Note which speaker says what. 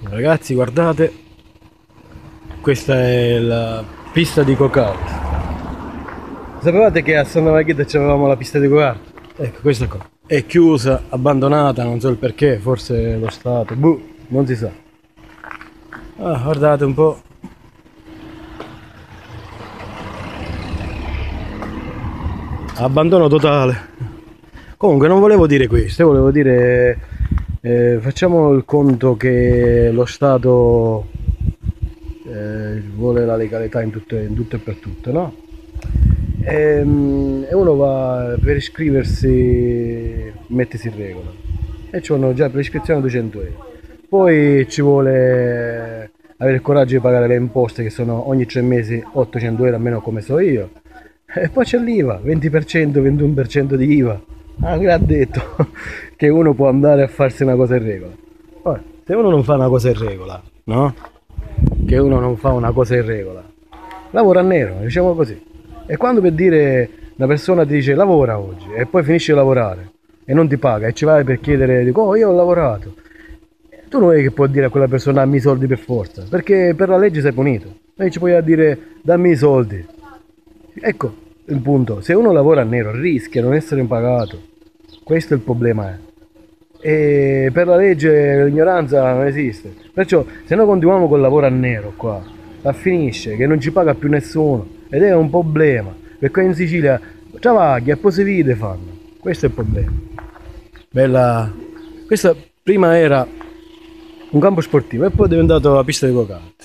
Speaker 1: Ragazzi, guardate, questa è la pista di go-kart. Sapevate che a Santa Margherita c'avevamo la pista di go-kart? Ecco, questa qua è chiusa, abbandonata, non so il perché, forse lo Stato, boh, non si sa. Ah, guardate un po'. Abbandono totale. Comunque non volevo dire questo, volevo dire facciamo il conto che lo Stato vuole la legalità in tutto e per tutto, no? E uno va per iscriversi, mettesi in regola e ci vanno già per iscrizione 200 euro. Poi ci vuole avere il coraggio di pagare le imposte che sono ogni 3 mesi 800 euro, almeno come so io. E poi c'è l'IVA, 20%, 21% di IVA. Ah, che ha detto che uno può andare a farsi una cosa in regola. Ora, se uno non fa una cosa in regola, no? Che uno non fa una cosa in regola, lavora a nero, diciamo così. E quando per dire una persona ti dice lavora oggi e poi finisce di lavorare e non ti paga e ci vai per chiedere, dico, oh io ho lavorato, tu non è che puoi dire a quella persona dammi i soldi per forza, perché per la legge sei punito. E ci puoi dire dammi i soldi. Ecco il punto, se uno lavora a nero rischia di non essere pagato, questo è il problema. E per la legge l'ignoranza non esiste, perciò se noi continuiamo col lavoro a nero qua, la finisce che non ci paga più nessuno ed è un problema, perché in Sicilia travaglia e poi si vede fanno, questo è il problema. Bella, questa prima era un campo sportivo e poi è diventato la pista di go-kart.